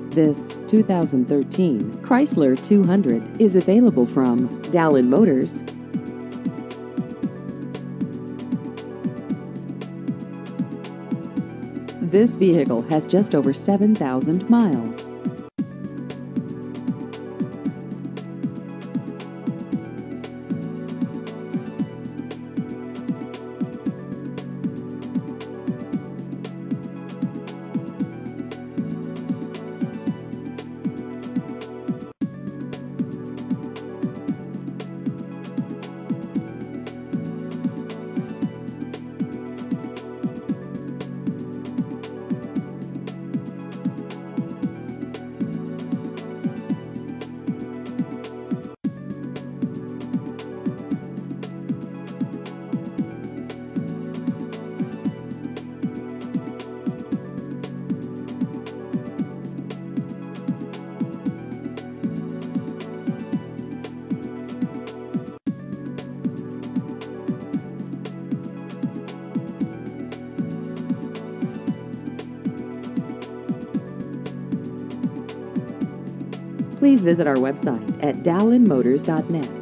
This 2013 Chrysler 200 is available from Dallin Motors. This vehicle has just over 7,000 miles. Please visit our website at dallinmotors.net.